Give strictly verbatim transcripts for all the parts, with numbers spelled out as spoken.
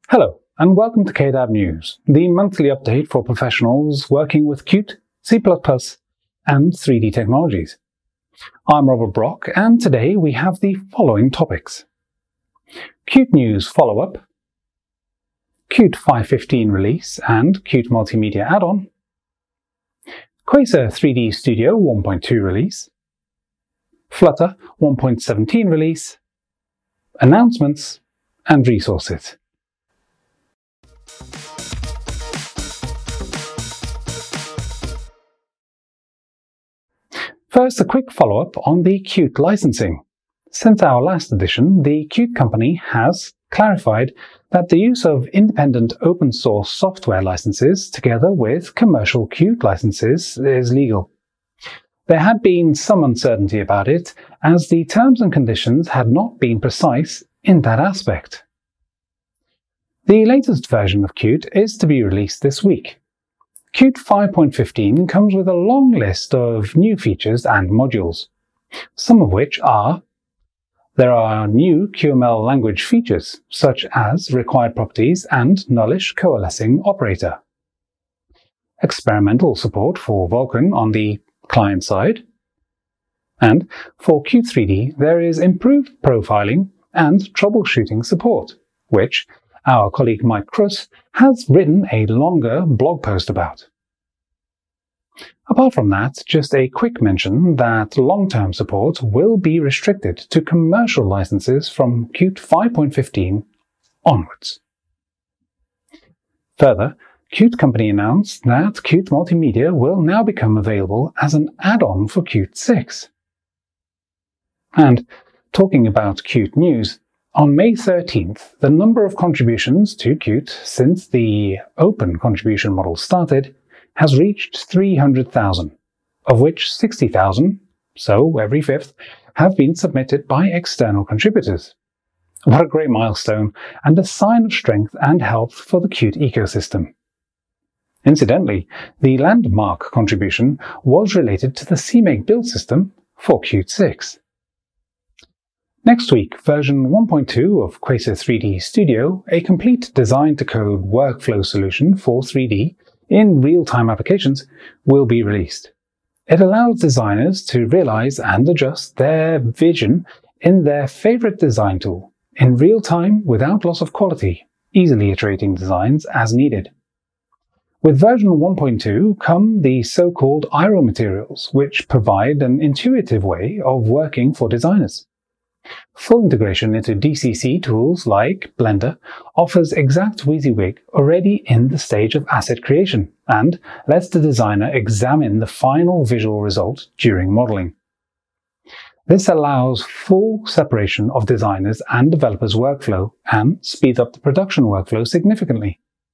Hello, and welcome to K D A B News, the monthly update for professionals working with Qt, C plus plus, and three D technologies. I'm Robert Brock, and today we have the following topics. Qt News follow-up, Qt five fifteen release and Qt Multimedia add-on, KUESA three D Studio one point two release, Flutter one point seventeen release, announcements, and resources. First, a quick follow-up on the Qt licensing. Since our last edition, the Qt company has clarified that the use of independent open-source software licenses together with commercial Qt licenses is legal. There had been some uncertainty about it, as the terms and conditions had not been precise in that aspect. The latest version of Qt is to be released this week. Qt five point fifteen comes with a long list of new features and modules, some of which are: there are new Q M L language features, such as required properties and nullish coalescing operator, experimental support for Vulkan on the client side, and for Qt three D there is improved profiling and troubleshooting support, which our colleague Mike Kruss has written a longer blog post about. Apart from that, just a quick mention that long-term support will be restricted to commercial licenses from Qt five point fifteen onwards. Further, Qt company announced that Qt Multimedia will now become available as an add-on for Qt six. And talking about Qt News, on May thirteenth, the number of contributions to Qt since the open contribution model started has reached three hundred thousand, of which sixty thousand, so every fifth, have been submitted by external contributors. What a great milestone, and a sign of strength and health for the Qt ecosystem. Incidentally, the landmark contribution was related to the C M E G build system for Qt six. Next week, version one point two of KUESA three D Studio, a complete design-to-code workflow solution for three D in real-time applications, will be released. It allows designers to realize and adjust their vision in their favorite design tool, in real time without loss of quality, easily iterating designs as needed. With version one point two come the so-called I R O materials, which provide an intuitive way of working for designers. Full integration into D C C tools like Blender offers exact WYSIWYG already in the stage of asset creation and lets the designer examine the final visual result during modeling. This allows full separation of designers' and developers' workflow and speeds up the production workflow significantly.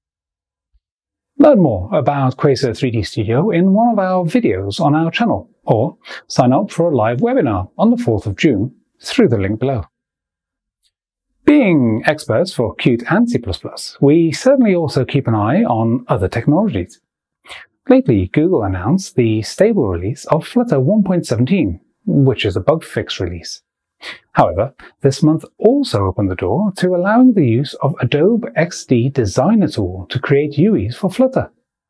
Learn more about KUESA three D Studio in one of our videos on our channel, or sign up for a live webinar on the fourth of June through the link below. Being experts for Qt and C plus plus, we certainly also keep an eye on other technologies. Lately, Google announced the stable release of Flutter one point seventeen, which is a bug fix release. However, this month also opened the door to allowing the use of Adobe X D Designer tool to create U Is for Flutter,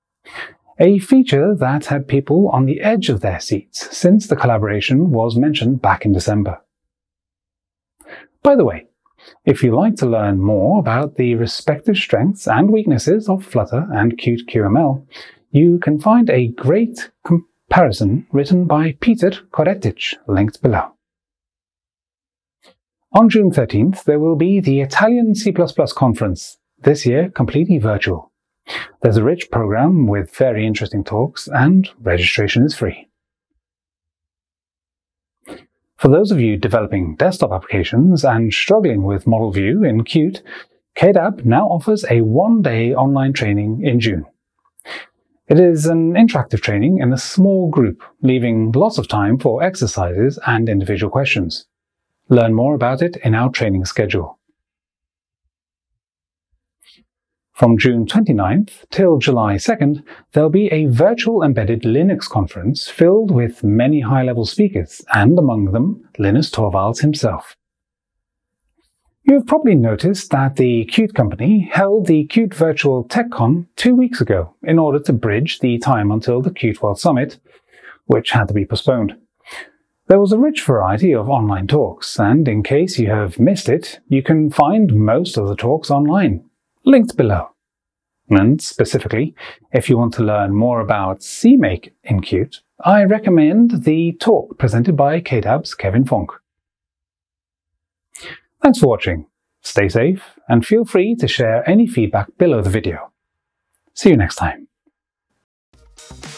a feature that had people on the edge of their seats since the collaboration was mentioned back in December. By the way, if you'd like to learn more about the respective strengths and weaknesses of Flutter and Qt Q M L, you can find a great comparison written by Petar, Koretic, linked below. On June thirteenth, there will be the Italian C plus plus conference, this year completely virtual. There's a rich program with very interesting talks, and registration is free. For those of you developing desktop applications and struggling with Model View in Qt, K D A B now offers a one-day online training in June. It is an interactive training in a small group, leaving lots of time for exercises and individual questions. Learn more about it in our training schedule. From June twenty-ninth till July second, there'll be a virtual embedded Linux conference filled with many high-level speakers, and among them, Linus Torvalds himself. You've probably noticed that the Qt company held the Qt Virtual TechCon two weeks ago in order to bridge the time until the Qt World Summit, which had to be postponed. There was a rich variety of online talks, and in case you have missed it, you can find most of the talks online, linked below. And specifically, if you want to learn more about C make in Qt, I recommend the talk presented by K D A B's Kevin Funk. Thanks for watching, stay safe, and feel free to share any feedback below the video. See you next time.